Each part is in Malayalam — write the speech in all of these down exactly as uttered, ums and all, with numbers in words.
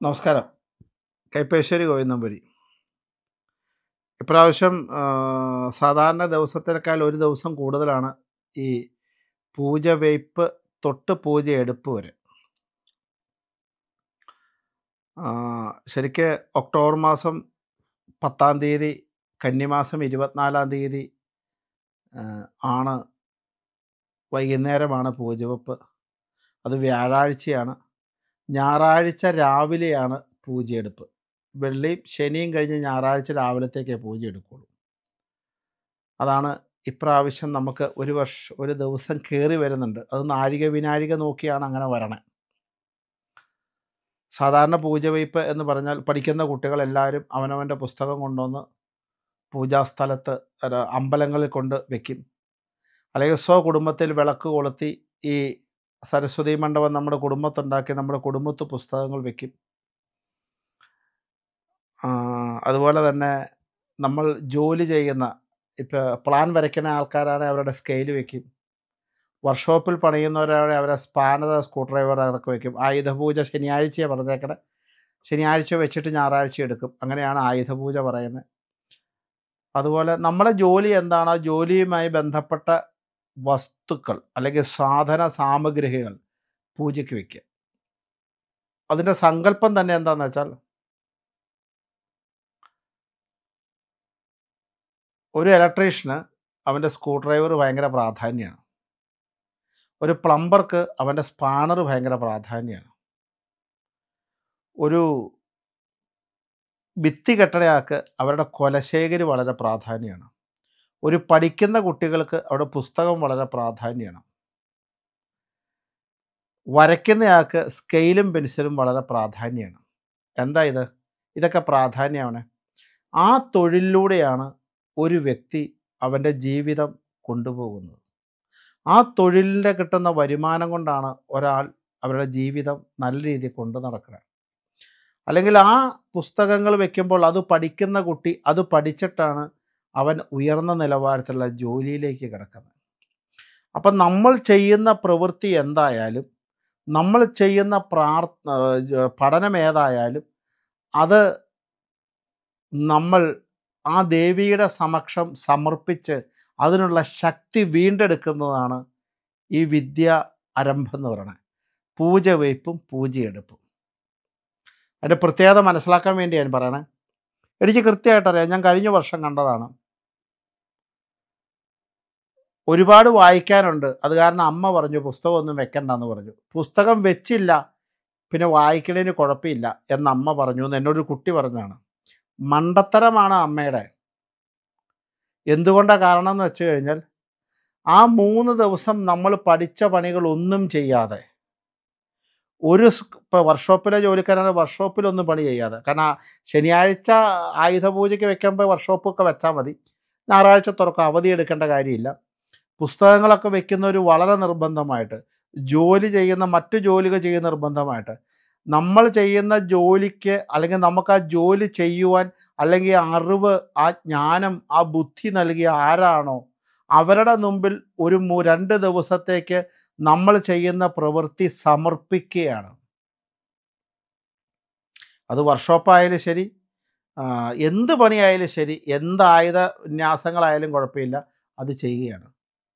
നമസ്കാരം. കൈപ്പേശ്ശേരി ഗോവിന്ദമ്പുരി. ഇപ്രാവശ്യം സാധാരണ ദിവസത്തിനേക്കാൾ ഒരു ദിവസം കൂടുതലാണ് ഈ പൂജ വെയ്പ്പ് തൊട്ട് പൂജ എടുപ്പ് വരെ. ശരിക്ക് ഒക്ടോബർ മാസം പത്താം തീയതി, കന്നിമാസം ഇരുപത്തിനാലാം തീയതി ആണ് വൈകുന്നേരമാണ് പൂജ വെപ്പ്. അത് വ്യാഴാഴ്ചയാണ്. ഞായറാഴ്ച രാവിലെയാണ് പൂജയെടുപ്പ്. വെള്ളിയും ശനിയും കഴിഞ്ഞ് ഞായറാഴ്ച രാവിലത്തേക്കേ പൂജ എടുക്കുള്ളൂ. അതാണ് ഇപ്രാവശ്യം നമുക്ക് ഒരു വർഷം ഒരു ദിവസം കയറി വരുന്നുണ്ട്. അത് നാഴിക വിനാഴിക നോക്കിയാണ് അങ്ങനെ വരണേ. സാധാരണ പൂജ വയ്പ്പ് എന്ന് പറഞ്ഞാൽ പഠിക്കുന്ന കുട്ടികളെല്ലാവരും അവനവൻ്റെ പുസ്തകം കൊണ്ടുവന്ന് പൂജാസ്ഥലത്ത് അമ്പലങ്ങളിൽ കൊണ്ട് വയ്ക്കും. അല്ലെങ്കിൽ സ്വകുടുംബത്തിൽ വിളക്ക് കൊളുത്തി ഈ സരസ്വതി മണ്ഡപം നമ്മുടെ കുടുംബത്തുണ്ടാക്കി നമ്മുടെ കുടുംബത്ത് പുസ്തകങ്ങൾ വയ്ക്കും. അതുപോലെ തന്നെ നമ്മൾ ജോലി ചെയ്യുന്ന ഇപ്പോൾ പ്ലാൻ വരയ്ക്കുന്ന ആൾക്കാരാണെങ്കിൽ അവരുടെ സ്കെയിൽ വയ്ക്കും. വർക്ക്ഷോപ്പിൽ പണിയുന്നവരാണെങ്കിൽ അവരെ സ്പാനർ, സ്ക്രൂ ഡ്രൈവർ അതൊക്കെ വയ്ക്കും. ആയുധപൂജ ശനിയാഴ്ചയാണ് പറഞ്ഞേക്കണേ. ശനിയാഴ്ച വെച്ചിട്ട് ഞായറാഴ്ച എടുക്കും. അങ്ങനെയാണ് ആയുധപൂജ പറയുന്നത്. അതുപോലെ നമ്മുടെ ജോലി എന്താണോ ജോലിയുമായി ബന്ധപ്പെട്ട വസ്തുക്കൾ അല്ലെങ്കിൽ സാധന സാമഗ്രികൾ പൂജയ്ക്ക് വയ്ക്കുക. അതിൻ്റെ സങ്കല്പം തന്നെ എന്താണെന്ന് വെച്ചാൽ, ഒരു ഇലക്ട്രീഷ്യന് അവൻ്റെ സ്ക്രൂ ഡ്രൈവർ ഭയങ്കര പ്രാധാന്യമാണ്. ഒരു പ്ലംബർക്ക് അവൻ്റെ സ്പാനർ ഭയങ്കര പ്രാധാന്യമാണ്. ഒരു ഭിത്തി കെട്ടണയാൾക്ക് അവരുടെ കൊലശേഖരി വളരെ പ്രാധാന്യമാണ്. ഒരു പഠിക്കുന്ന കുട്ടികൾക്ക് അവിടെ പുസ്തകം വളരെ പ്രാധാന്യമാണ്. വരയ്ക്കുന്നയാൾക്ക് സ്കെയിലും പെൻസിലും വളരെ പ്രാധാന്യമാണ്. എന്താ ഇത് ഇതൊക്കെ പ്രാധാന്യമാണ്. ആ തൊഴിലിലൂടെയാണ് ഒരു വ്യക്തി അവൻ്റെ ജീവിതം കൊണ്ടുപോകുന്നത്. ആ തൊഴിലിൻ്റെ കിട്ടുന്ന വരുമാനം കൊണ്ടാണ് ഒരാൾ അവരുടെ ജീവിതം നല്ല രീതിയിൽ കൊണ്ടു നടക്കുന്നത്. അല്ലെങ്കിൽ ആ പുസ്തകങ്ങൾ വയ്ക്കുമ്പോൾ അത് പഠിക്കുന്ന കുട്ടി അത് പഠിച്ചിട്ടാണ് അവൻ ഉയർന്ന നിലവാരത്തിലുള്ള ജോലിയിലേക്ക് കിടക്കുന്നത്. അപ്പം നമ്മൾ ചെയ്യുന്ന പ്രവൃത്തി എന്തായാലും, നമ്മൾ ചെയ്യുന്ന പ്രാർ പഠനം ഏതായാലും അത് നമ്മൾ ആ ദേവിയുടെ സമക്ഷം സമർപ്പിച്ച് അതിനുള്ള ശക്തി വീണ്ടെടുക്കുന്നതാണ് ഈ വിദ്യ ആരംഭം എന്ന് പറയുന്നത്. പൂജ വയ്പ്പും പൂജയെടുപ്പും. അതിൻ്റെ പ്രത്യേകത മനസ്സിലാക്കാൻ വേണ്ടി ഞാൻ പറയണേ. എനിക്ക് കൃത്യമായിട്ടറിയാം. ഞാൻ കഴിഞ്ഞ വർഷം കണ്ടതാണ്. ഒരുപാട് വായിക്കാനുണ്ട്. അത് കാരണം അമ്മ പറഞ്ഞു പുസ്തകമൊന്നും വെക്കണ്ടെന്ന് പറഞ്ഞു. പുസ്തകം വെച്ചില്ല, പിന്നെ വായിക്കണതിന് കുഴപ്പമില്ല എന്ന് അമ്മ പറഞ്ഞു എന്ന് എന്നോടൊരു കുട്ടി പറഞ്ഞതാണ്. മണ്ടത്തരമാണ് അമ്മയുടെ. എന്തുകൊണ്ടാണ് കാരണം എന്ന് വെച്ച് കഴിഞ്ഞാൽ, ആ മൂന്ന് ദിവസം നമ്മൾ പഠിച്ച പണികളൊന്നും ചെയ്യാതെ, ഒരു ഇപ്പോൾ വർക്ക്ഷോപ്പിലെ ജോലിക്കാരാണ് വർക്ക്ഷോപ്പിലൊന്നും പണി ചെയ്യാതെ, കാരണം ശനിയാഴ്ച ആയുധ പൂജയ്ക്ക് വെക്കുമ്പോൾ വർക്ക്ഷോപ്പൊക്കെ വെച്ചാൽ മതി. ഞായറാഴ്ച തുറക്കം അവധി എടുക്കേണ്ട കാര്യമില്ല. പുസ്തകങ്ങളൊക്കെ വെക്കുന്നവർ വളരെ നിർബന്ധമായിട്ട്, ജോലി ചെയ്യുന്ന മറ്റു ജോലികൾ ചെയ്യുന്ന നിർബന്ധമായിട്ട്, നമ്മൾ ചെയ്യുന്ന ജോലിക്ക് അല്ലെങ്കിൽ നമുക്ക് ആ ജോലി ചെയ്യുവാൻ അല്ലെങ്കിൽ അറിവ്, ആ ജ്ഞാനം, ആ ബുദ്ധി നൽകിയ ആരാണോ അവരുടെ മുമ്പിൽ ഒരു രണ്ട് ദിവസത്തേക്ക് നമ്മൾ ചെയ്യുന്ന പ്രവൃത്തി സമർപ്പിക്കുകയാണ്. അത് വർക്ക്ഷോപ്പായാലും ശരി, എന്ത് പണിയായാലും ശരി, എന്ത് ആയുധ വിന്യാസങ്ങളായാലും കുഴപ്പമില്ല, അത് ചെയ്യുകയാണ്.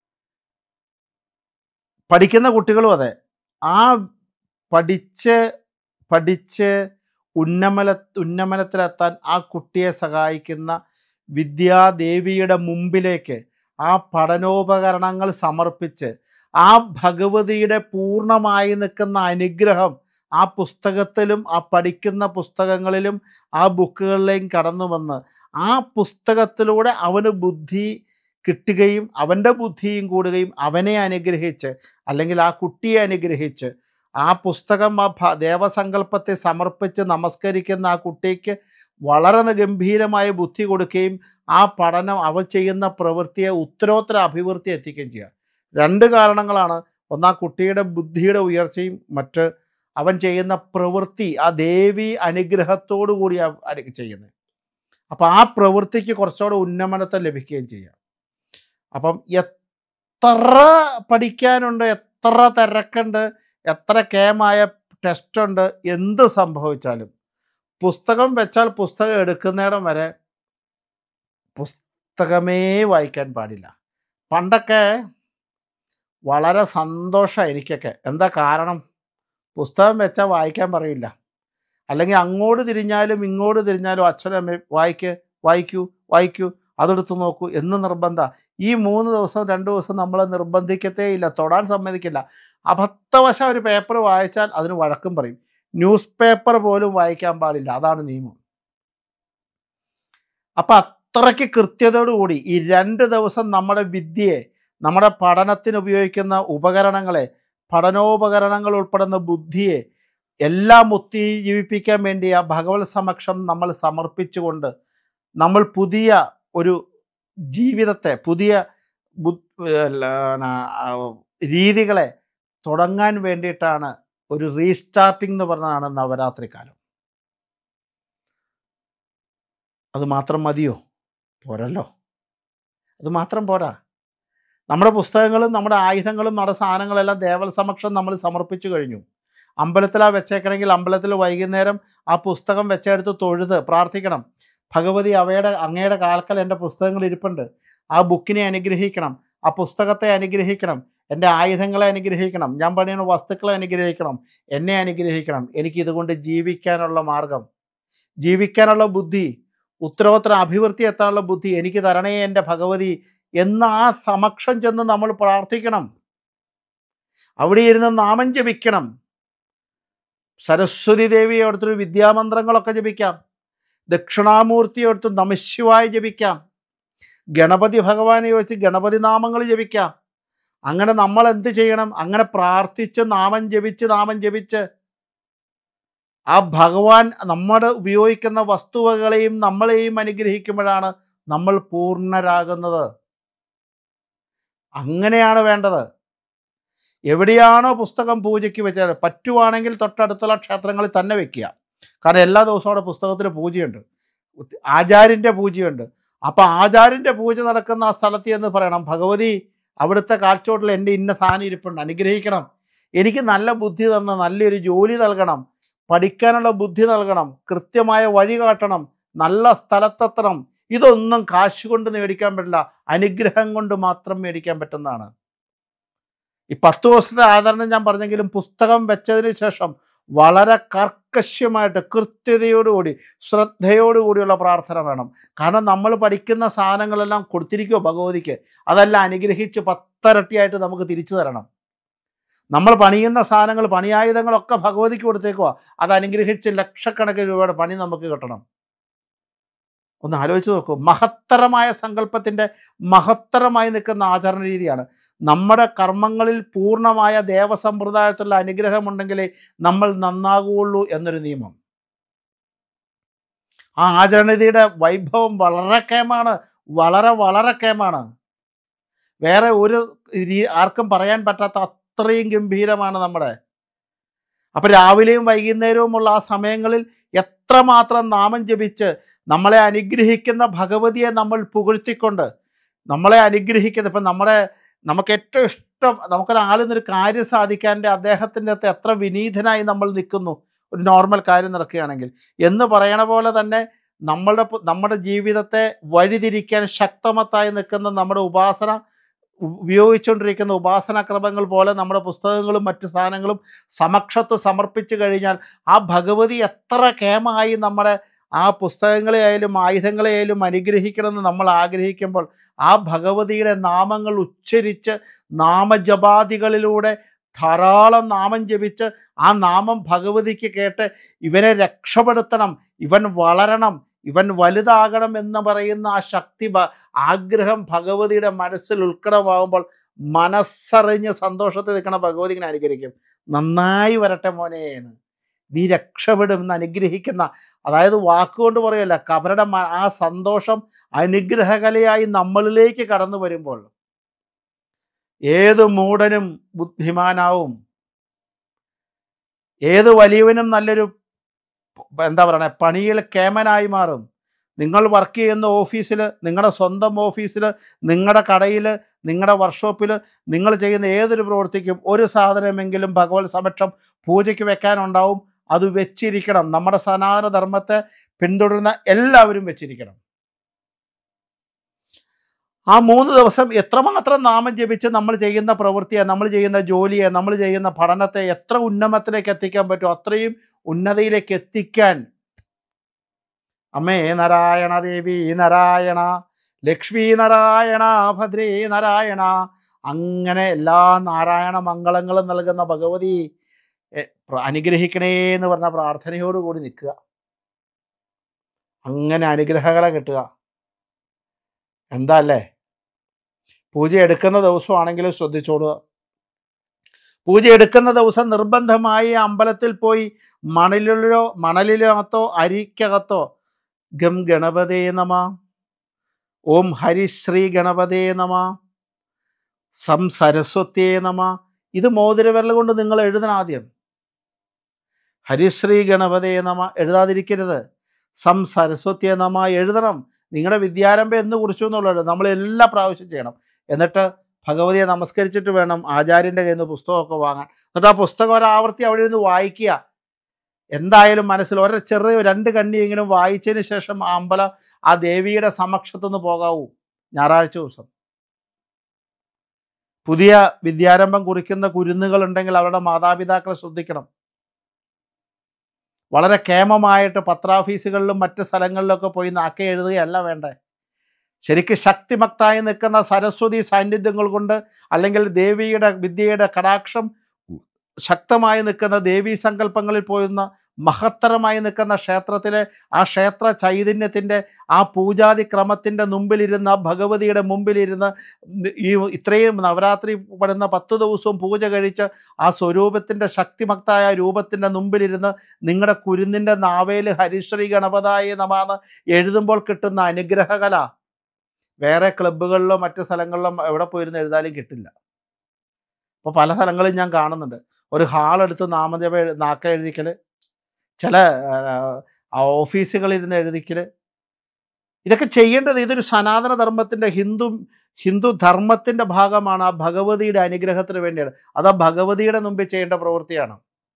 പഠിക്കുന്ന കുട്ടികളും അതെ. ആ പഠിച്ച് പഠിച്ച് ഉന്നമന ഉന്നമനത്തിലെത്താൻ ആ കുട്ടിയെ സഹായിക്കുന്ന വിദ്യാദേവിയുടെ മുമ്പിലേക്ക് ആ പഠനോപകരണങ്ങൾ സമർപ്പിച്ച് ആ ഭഗവതിയുടെ പൂർണ്ണമായി നിൽക്കുന്ന അനുഗ്രഹം ആ പുസ്തകത്തിലും ആ പഠിക്കുന്ന പുസ്തകങ്ങളിലും ആ ബുക്കുകളിലേക്കും കടന്നു വന്ന് ആ പുസ്തകത്തിലൂടെ അവന് ബുദ്ധി കിട്ടുകയും അവൻ്റെ ബുദ്ധിയും കൂടുകയും അവനെ അനുഗ്രഹിച്ച് അല്ലെങ്കിൽ ആ കുട്ടിയെ അനുഗ്രഹിച്ച് ആ പുസ്തകം ആ ദേവസങ്കല്പത്തെ സമർപ്പിച്ച് നമസ്കരിക്കുന്ന ആ കുട്ടിക്ക് വളരെ ഗംഭീരമായ ബുദ്ധി കൊടുക്കുകയും ആ പഠനം അവൻ ചെയ്യുന്ന പ്രവൃത്തിയെ ഉത്തരോത്തര അഭിവൃദ്ധി എത്തിക്കുകയും ചെയ്യുക. രണ്ട് കാരണങ്ങളാണ്. ഒന്ന്, ആ കുട്ടിയുടെ ബുദ്ധിയുടെ ഉയർച്ചയും, മറ്റ് അവൻ ചെയ്യുന്ന പ്രവൃത്തി ആ ദേവി അനുഗ്രഹത്തോടു കൂടി ചെയ്യുന്നത്. അപ്പം ആ പ്രവൃത്തിക്ക് കുറച്ചുകൂടെ ഉന്നമനത്തെ ലഭിക്കുകയും ചെയ്യാം. അപ്പം എത്ര പഠിക്കാനുണ്ട്, എത്ര തിരക്കുണ്ട്, എത്ര കേമായ ടെസ്റ്റുണ്ട്, എന്ത് സംഭവിച്ചാലും പുസ്തകം വെച്ചാൽ പുസ്തകം എടുക്കുന്നിടം വരെ പുസ്തകമേ വായിക്കാൻ പാടില്ല. പണ്ടൊക്കെ വളരെ സന്തോഷമാണ് എനിക്കൊക്കെ. എന്താ കാരണം? പുസ്തകം വെച്ചാൽ വായിക്കാൻ പറയില്ല. അല്ലെങ്കിൽ അങ്ങോട്ട് തിരിഞ്ഞാലും ഇങ്ങോട്ട് തിരിഞ്ഞാലും അച്ഛനും അമ്മയും വായിക്ക് വായിക്കൂ വായിക്കൂ അതെടുത്ത് നോക്കൂ എന്ന് നിർബന്ധം. ഈ മൂന്ന് ദിവസം രണ്ട് ദിവസം നമ്മളെ നിർബന്ധിക്കത്തേ ഇല്ല, തൊടാൻ സമ്മതിക്കില്ല. അബദ്ധവശ ഒരു പേപ്പർ വായിച്ചാൽ അതിന് വഴക്കും പറയും. ന്യൂസ് പേപ്പർ പോലും വായിക്കാൻ പാടില്ല, അതാണ് നിയമം. അപ്പം അത്രയ്ക്ക് കൃത്യതയോടുകൂടി ഈ രണ്ട് ദിവസം നമ്മുടെ വിദ്യയെ, നമ്മുടെ പഠനത്തിന് ഉപയോഗിക്കുന്ന ഉപകരണങ്ങളെ, പഠനോപകരണങ്ങൾ ഉൾപ്പെടുന്ന ബുദ്ധിയെ എല്ലാം ഉത്തേജിപ്പിക്കാൻ വേണ്ടി ആ ഭഗവത് സമക്ഷം നമ്മൾ സമർപ്പിച്ചുകൊണ്ട് നമ്മൾ പുതിയ ഒരു ജീവിതത്തെ, പുതിയ രീതികളെ തുടങ്ങാൻ വേണ്ടിയിട്ടാണ് ഒരു റീസ്റ്റാർട്ടിംഗ് എന്ന് പറഞ്ഞതാണ് നവരാത്രി കാലം. അത് മാത്രം മതിയോ? പോരല്ലോ. അത് മാത്രം പോരാ. നമ്മുടെ പുസ്തകങ്ങളും നമ്മുടെ ആയുധങ്ങളും നമ്മുടെ സാധനങ്ങളെല്ലാം ദേവൽ സമക്ഷം നമ്മൾ സമർപ്പിച്ചു കഴിഞ്ഞു. അമ്പലത്തിലാണ് വെച്ചേക്കണമെങ്കിൽ അമ്പലത്തിൽ വൈകുന്നേരം ആ പുസ്തകം വെച്ചെടുത്ത് തൊഴുത് പ്രാർത്ഥിക്കണം. ഭഗവതി, അവയുടെ അങ്ങയുടെ കാൽക്കൽ എൻ്റെ പുസ്തകങ്ങൾ ഇരിപ്പുണ്ട്, ആ ബുക്കിനെ അനുഗ്രഹിക്കണം, ആ പുസ്തകത്തെ അനുഗ്രഹിക്കണം, എൻ്റെ ആയുധങ്ങളെ അനുഗ്രഹിക്കണം, ഞാൻ പണിയുന്ന വസ്തുക്കളെ അനുഗ്രഹിക്കണം, എന്നെ അനുഗ്രഹിക്കണം. എനിക്കിതുകൊണ്ട് ജീവിക്കാനുള്ള മാർഗം, ജീവിക്കാനുള്ള ബുദ്ധി, ഉത്തരോത്തര അഭിവൃദ്ധി എത്താനുള്ള ബുദ്ധി എനിക്ക് തരണേ എൻ്റെ ഭഗവതി എന്ന ആ സമക്ഷം ചെന്ന് നമ്മൾ പ്രാർത്ഥിക്കണം. അവിടെ ഇരുന്ന് നാമം ജപിക്കണം. സരസ്വതി ദേവിയെ അടുത്തൊരു വിദ്യാമന്ത്രങ്ങളൊക്കെ ജപിക്കാം. ദക്ഷിണാമൂർത്തിയെ അടുത്ത് നമഃശിവായ ജപിക്കാം. ഗണപതി ഭഗവാനെ വെച്ച് ഗണപതി നാമങ്ങൾ ജപിക്കാം. അങ്ങനെ നമ്മൾ എന്ത് ചെയ്യണം? അങ്ങനെ പ്രാർത്ഥിച്ച് നാമം ജപിച്ച് നാമം ജപിച്ച് ആ ഭഗവാൻ നമ്മുടെ ഉപയോഗിക്കുന്ന വസ്തുവകളെയും നമ്മളെയും അനുഗ്രഹിക്കുമ്പോഴാണ് നമ്മൾ പൂർണ്ണരാകുന്നത്. അങ്ങനെയാണ് വേണ്ടത്. എവിടെയാണോ പുസ്തകം പൂജയ്ക്ക് വെച്ചാൽ പറ്റുവാണെങ്കിൽ തൊട്ടടുത്തുള്ള ക്ഷേത്രങ്ങളിൽ തന്നെ വെക്കുക. കാരണം എല്ലാ ദിവസവും അവിടെ പുസ്തകത്തിന് പൂജയുണ്ട്, ആചാര്യൻ്റെ പൂജയുണ്ട്. അപ്പം ആചാര്യൻ്റെ പൂജ നടക്കുന്ന ആ സ്ഥലത്ത് എന്ന് പറയണം, ഭഗവതി അവിടുത്തെ കാൽച്ചോട്ടിൽ എൻ്റെ ഇന്ന സാധനം ഇരിപ്പുണ്ട്, അനുഗ്രഹിക്കണം, എനിക്ക് നല്ല ബുദ്ധി തന്ന് നല്ലൊരു ജോലി നൽകണം, പഠിക്കാനുള്ള ബുദ്ധി നൽകണം, കൃത്യമായ വഴി കാട്ടണം, നല്ല സ്ഥലത്തെത്തണം. ഇതൊന്നും കാശ് കൊണ്ട് മേടിക്കാൻ പറ്റില്ല, അനുഗ്രഹം കൊണ്ട് മാത്രം മേടിക്കാൻ പറ്റുന്നതാണ്. ഈ പത്ത് ദിവസത്തെ ആദരണം ഞാൻ പറഞ്ഞെങ്കിലും പുസ്തകം വെച്ചതിന് ശേഷം വളരെ കർക്കശ്യമായിട്ട് കൃത്യതയോടുകൂടി ശ്രദ്ധയോടുകൂടിയുള്ള പ്രാർത്ഥന വേണം. കാരണം നമ്മൾ പഠിക്കുന്ന സാധനങ്ങളെല്ലാം കൊടുത്തിരിക്കുമോ ഭഗവതിക്ക്, അതെല്ലാം അനുഗ്രഹിച്ച് പത്തരട്ടിയായിട്ട് നമുക്ക് തിരിച്ചു തരണം. നമ്മൾ പണിയുന്ന സാധനങ്ങൾ, പണിയായുധങ്ങളൊക്കെ ഭഗവതിക്ക് കൊടുത്തേക്കുക, അത് അനുഗ്രഹിച്ച് ലക്ഷക്കണക്കിന് രൂപയുടെ പണി നമുക്ക് കിട്ടണം. ഒന്ന് ആലോചിച്ച് നോക്കൂ. മഹത്തരമായ സങ്കല്പത്തിൻ്റെ മഹത്തരമായി നിൽക്കുന്ന ആചരണ രീതിയാണ്. നമ്മുടെ കർമ്മങ്ങളിൽ പൂർണ്ണമായ ദേവസമ്പ്രദായത്തിലുള്ള അനുഗ്രഹമുണ്ടെങ്കിലേ നമ്മൾ നന്നാകുകയുള്ളൂ എന്നൊരു നിയമം. ആ ആചരണരീതിയുടെ വൈഭവം വളരെ കേമാണ്, വളരെ വളരെ കേമാണ്. വേറെ ഒരു ആർക്കും പറയാൻ പറ്റാത്ത അത്രയും ഗംഭീരമാണ് നമ്മുടെ. അപ്പം രാവിലെയും വൈകുന്നേരവുമുള്ള ആ സമയങ്ങളിൽ എത്രമാത്രം നാമം ജപിച്ച് നമ്മളെ അനുഗ്രഹിക്കുന്ന ഭഗവതിയെ നമ്മൾ പുകഴ്ത്തിക്കൊണ്ട് നമ്മളെ അനുഗ്രഹിക്കുന്നത്, ഇപ്പം നമ്മുടെ നമുക്ക് ഏറ്റവും ഇഷ്ടം, നമുക്കൊരാളിന്നൊരു കാര്യം സാധിക്കാൻ്റെ അദ്ദേഹത്തിൻ്റെ അകത്ത് എത്ര വിനീതനായി നമ്മൾ നിൽക്കുന്നു ഒരു നോർമൽ കാര്യം നടക്കുകയാണെങ്കിൽ എന്ന് പറയണ പോലെ തന്നെ നമ്മളുടെ നമ്മുടെ ജീവിതത്തെ വഴിതിരിക്കാൻ ശക്തമത്തായി നിൽക്കുന്ന നമ്മുടെ ഉപാസന ഉപയോഗിച്ചുകൊണ്ടിരിക്കുന്ന ഉപാസനാക്രമങ്ങൾ പോലെ നമ്മുടെ പുസ്തകങ്ങളും മറ്റ് സാധനങ്ങളും സമക്ഷത്ത് സമർപ്പിച്ചു കഴിഞ്ഞാൽ ആ ഭഗവതി എത്ര കേമായി നമ്മുടെ ആ പുസ്തകങ്ങളെ ആയാലും ആയുധങ്ങളെ ആയാലും അനുഗ്രഹിക്കണമെന്ന് നമ്മൾ ആഗ്രഹിക്കുമ്പോൾ ആ ഭഗവതിയുടെ നാമങ്ങൾ ഉച്ചരിച്ച് നാമജപാദികളിലൂടെ ധാരാളം നാമം ജപിച്ച് ആ നാമം ഭഗവതിക്ക് കേട്ട് ഇവനെ രക്ഷപ്പെടുത്തണം, ഇവൻ വളരണം, ഇവൻ വലുതാകണം എന്ന് പറയുന്ന ആ ശക്തി ആഗ്രഹം ഭഗവതിയുടെ മനസ്സിൽ ഉൾക്കടമാകുമ്പോൾ മനസ്സറിഞ്ഞ് സന്തോഷത്തിൽ നിൽക്കണ ഭഗവതി ഇങ്ങനെ അനുഗ്രഹിക്കും. നന്നായി വരട്ടെ മോനെ എന്ന്, നീ രക്ഷപ്പെടും എന്ന് അനുഗ്രഹിക്കുന്ന, അതായത് വാക്കുകൊണ്ട് പറയല്ല, അവരുടെ ആ സന്തോഷം അനുഗ്രഹകലയായി നമ്മളിലേക്ക് കടന്നു വരുമ്പോൾ ഏത് മൂഢനും ബുദ്ധിമാനാവും, ഏത് വലിയവനും നല്ലൊരു എന്താ പറയണേ പണിയിൽ കേമനായി മാറും. നിങ്ങൾ വർക്ക് ചെയ്യുന്ന ഓഫീസിൽ, നിങ്ങളുടെ സ്വന്തം ഓഫീസിൽ, നിങ്ങളുടെ കടയിൽ, നിങ്ങളുടെ വർക്ക്ഷോപ്പിൽ നിങ്ങൾ ചെയ്യുന്ന ഏതൊരു പ്രവൃത്തിക്കും ഒരു സാധനമെങ്കിലും ഭഗവത് സമക്ഷം പൂജയ്ക്ക് വെക്കാനുണ്ടാവും. അത് വെച്ചിരിക്കണം. നമ്മുടെ സനാതന ധർമ്മത്തെ പിന്തുടരുന്ന എല്ലാവരും വെച്ചിരിക്കണം. ആ മൂന്ന് ദിവസം എത്രമാത്രം നാമം ജപിച്ച് നമ്മൾ ചെയ്യുന്ന പ്രവൃത്തിയെ, നമ്മൾ ചെയ്യുന്ന ജോലിയെ, നമ്മൾ ചെയ്യുന്ന പഠനത്തെ എത്ര ഉന്നമത്തിലേക്ക് എത്തിക്കാൻ പറ്റുമോ അത്രയും ഉന്നതിയിലേക്ക് എത്തിക്കാൻ അമ്മേ നാരായണ, ദേവി നാരായണ, ലക്ഷ്മി നാരായണ, ഭദ്രേ നാരായണ, അങ്ങനെ എല്ലാ നാരായണ മംഗളങ്ങളും നൽകുന്ന ഭഗവതി അനുഗ്രഹിക്കണേ എന്ന് പറഞ്ഞ പ്രാർത്ഥനയോടുകൂടി നിൽക്കുക. അങ്ങനെ അനുഗ്രഹങ്ങളെ കിട്ടുക. എന്താ അല്ലേ? പൂജ എടുക്കുന്ന ദിവസമാണെങ്കിലും ശ്രദ്ധിച്ചോളുക. പൂജ എടുക്കുന്ന ദിവസം നിർബന്ധമായി അമ്പലത്തിൽ പോയി മണലിലോ മണലിനകത്തോ അരിക്കകത്തോ ഗം ഗണപതേ നമ, ഓം ഹരിശ്രീ ഗണപതേ നമ, സം സരസ്വത്യേ നമ, ഇത് മോതിരവിരൽ കൊണ്ട് നിങ്ങൾ എഴുതണം. ആദ്യം ഹരിശ്രീ ഗണപതേ നമ എഴുതാതിരിക്കരുത്. സം സരസ്വത്യേ നമ എഴുതണം. നിങ്ങളുടെ വിദ്യാരംഭം എന്ന് കുറിച്ചു എന്നുള്ളത് നമ്മൾ എല്ലാ പ്രാവശ്യം ചെയ്യണം. എന്നിട്ട് ഭഗവതിയെ നമസ്കരിച്ചിട്ട് വേണം ആചാര്യൻ്റെ കയ്യിൽ നിന്ന് പുസ്തകമൊക്കെ വാങ്ങാൻ. എന്നിട്ട് ആ പുസ്തകം ഒരാവർത്തി അവിടെ നിന്ന് വായിക്കുക. എന്തായാലും മനസ്സിൽ ഒരു ചെറിയ രണ്ട് കണ്ണിയെങ്കിലും വായിച്ചതിന് ശേഷം ആ അമ്പലം ആ ദേവിയുടെ സമക്ഷത്തുനിന്ന് പോകാവൂ. ഞായറാഴ്ച ദിവസം പുതിയ വിദ്യാരംഭം കുറിക്കുന്ന കുരുന്നുകളുണ്ടെങ്കിൽ അവരുടെ മാതാപിതാക്കളെ ശ്രദ്ധിക്കണം. വളരെ കേമമായിട്ട് പത്രാഫീസുകളിലും മറ്റ് സ്ഥലങ്ങളിലൊക്കെ പോയി നാക്കെ എഴുതുകയല്ല വേണ്ടേ. ശരിക്കും ശക്തിമക്തായി നിൽക്കുന്ന സരസ്വതി സാന്നിധ്യങ്ങൾ കൊണ്ട്, അല്ലെങ്കിൽ ദേവിയുടെ വിദ്യയുടെ കടാക്ഷം ശക്തമായി നിൽക്കുന്ന ദേവീ സങ്കല്പങ്ങളിൽ പോയിരുന്ന മഹത്തരമായി നിൽക്കുന്ന ക്ഷേത്രത്തിലെ ആ ക്ഷേത്ര ചൈതന്യത്തിൻ്റെ ആ പൂജാതി ക്രമത്തിൻ്റെ മുമ്പിലിരുന്ന്, ഭഗവതിയുടെ മുമ്പിലിരുന്ന് ഈ ഇത്രയും നവരാത്രി പെടുന്ന പത്ത് ദിവസവും പൂജ കഴിച്ച് ആ സ്വരൂപത്തിൻ്റെ ശക്തിമക്തായ രൂപത്തിൻ്റെ മുമ്പിലിരുന്ന് നിങ്ങളുടെ കുരുന്നിൻ്റെ നാവേൽ ഹരിശ്രീ ഗണപതായ നമാന്ന് എഴുതുമ്പോൾ കിട്ടുന്ന അനുഗ്രഹകല വേറെ ക്ലബ്ബുകളിലോ മറ്റ് സ്ഥലങ്ങളിലോ എവിടെ പോയിരുന്ന് എഴുതാനും കിട്ടില്ല. അപ്പോൾ പല സ്ഥലങ്ങളും ഞാൻ കാണുന്നുണ്ട്. ഒരു ഹാളെടുത്ത് നാമജപ നാക്ക എഴുതിക്കൽ, ചില ഓഫീസുകളിരുന്ന് എഴുതിക്കൽ, ഇതൊക്കെ ചെയ്യേണ്ടത് ഇതൊരു സനാതന ധർമ്മത്തിൻ്റെ ഹിന്ദു ഹിന്ദു ധർമ്മത്തിൻ്റെ ഭാഗമാണ്. ആ ഭഗവതിയുടെ അനുഗ്രഹത്തിന് വേണ്ടിയാണ്. അത് ആ ഭഗവതിയുടെ മുമ്പിൽ ചെയ്യേണ്ട പ്രവൃത്തിയാണ്.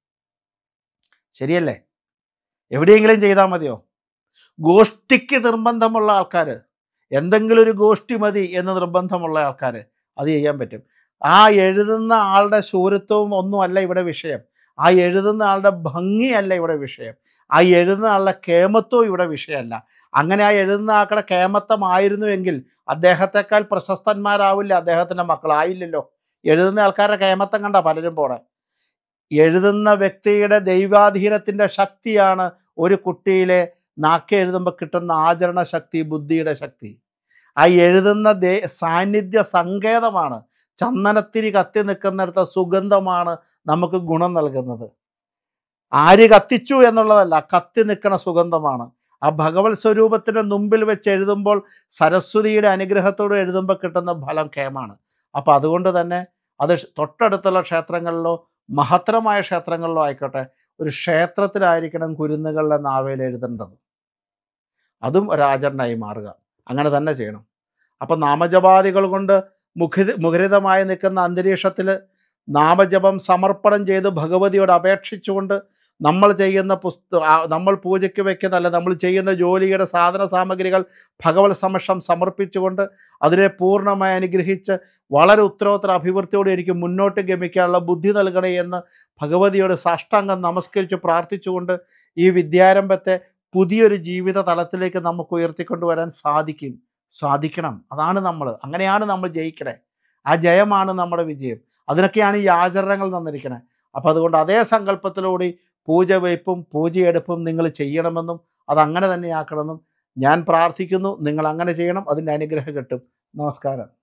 ശരിയല്ലേ? എവിടെയെങ്കിലും ചെയ്താൽ മതിയോ? ഗോഷ്ഠിക്ക് നിർബന്ധമുള്ള ആൾക്കാർ, എന്തെങ്കിലും ഒരു ഗോഷ്ഠി മതി എന്ന് നിർബന്ധമുള്ള ആൾക്കാർ അത് ചെയ്യാൻ പറ്റും. ആ എഴുതുന്ന ആളുടെ ശൂരത്വവും ഒന്നുമല്ല ഇവിടെ വിഷയം. ആ എഴുതുന്ന ആളുടെ ഭംഗിയല്ല ഇവിടെ വിഷയം. ആ എഴുതുന്ന ആളുടെ കേമത്വവും ഇവിടെ വിഷയമല്ല. അങ്ങനെ ആ എഴുതുന്ന ആളുടെ കേമത്വമായിരുന്നുവെങ്കിൽ അദ്ദേഹത്തെക്കാൾ പ്രശസ്തന്മാരാവില്ല അദ്ദേഹത്തിൻ്റെ മക്കളായില്ലല്ലോ. എഴുതുന്ന ആൾക്കാരുടെ കേമത്വം കണ്ട പലരും പോണെ. എഴുതുന്ന വ്യക്തിയുടെ ദൈവാധീനത്തിൻ്റെ ശക്തിയാണ് ഒരു കുട്ടിയിലെ നാക്കെ എഴുതുമ്പോൾ കിട്ടുന്ന ആചരണ ശക്തി, ബുദ്ധിയുടെ ശക്തി. ആ എഴുതുന്ന ദേ സാന്നിധ്യ സങ്കേതമാണ്. ചന്ദനത്തിരി കത്തി നിൽക്കുന്നിടത്ത് സുഗന്ധമാണ് നമുക്ക് ഗുണം നൽകുന്നത്. ആര് കത്തിച്ചു എന്നുള്ളതല്ല, കത്തി നിൽക്കുന്ന സുഗന്ധമാണ്. ആ ഭഗവത് സ്വരൂപത്തിൻ്റെ മുമ്പിൽ വെച്ച് എഴുതുമ്പോൾ സരസ്വതിയുടെ അനുഗ്രഹത്തോട് എഴുതുമ്പോൾ കിട്ടുന്ന ഫലം കേമാണ്. അപ്പോൾ അതുകൊണ്ട് തന്നെ അത് തൊട്ടടുത്തുള്ള ക്ഷേത്രങ്ങളിലോ മഹത്തരമായ ക്ഷേത്രങ്ങളിലോ ആയിക്കോട്ടെ, ഒരു ക്ഷേത്രത്തിലായിരിക്കണം കുരുന്നുകളുടെ നാവേൽ എഴുതേണ്ടത്. അതും ഒരാചരണമായി മാറുക. അങ്ങനെ തന്നെ ചെയ്യണം. അപ്പം നാമജപാദികൾ കൊണ്ട് മുഖി മുഖരിതമായി നിൽക്കുന്ന അന്തരീക്ഷത്തിൽ നാമജപം സമർപ്പണം ചെയ്ത് ഭഗവതിയോട് അപേക്ഷിച്ചുകൊണ്ട് നമ്മൾ ചെയ്യുന്ന പുസ്ത നമ്മൾ പൂജയ്ക്ക് വയ്ക്കുന്ന അല്ല നമ്മൾ ചെയ്യുന്ന ജോലിയുടെ സാധന സാമഗ്രികൾ ഭഗവത് സമക്ഷം സമർപ്പിച്ചുകൊണ്ട് അതിനെ പൂർണ്ണമായി അനുഗ്രഹിച്ച് വളരെ ഉത്തരോത്തര അഭിവൃദ്ധിയോടെ എനിക്ക് മുന്നോട്ട് ഗമിക്കാനുള്ള ബുദ്ധി നൽകണേ എന്ന് ഭഗവതിയോട് സാഷ്ടാംഗം നമസ്കരിച്ച് പ്രാർത്ഥിച്ചുകൊണ്ട് ഈ വിദ്യാരംഭത്തെ പുതിയൊരു ജീവിത തലത്തിലേക്ക് നമുക്ക് ഉയർത്തിക്കൊണ്ടുവരാൻ സാധിക്കും സാധിക്കണം അതാണ് നമ്മൾ. അങ്ങനെയാണ് നമ്മൾ ജയിക്കണേ. ആ ജയമാണ് നമ്മുടെ വിജയം. അതിനൊക്കെയാണ് ഈ ആചരണങ്ങൾ തന്നിരിക്കണേ. അപ്പം അതുകൊണ്ട് അതേ സങ്കല്പത്തിലൂടെ പൂജ വയ്പ്പും പൂജയെടുപ്പും നിങ്ങൾ ചെയ്യണമെന്നും അതങ്ങനെ തന്നെ ആക്കണമെന്നും ഞാൻ പ്രാർത്ഥിക്കുന്നു. നിങ്ങൾ അങ്ങനെ ചെയ്യണം. അതിൻ്റെ അനുഗ്രഹം കിട്ടും. നമസ്കാരം.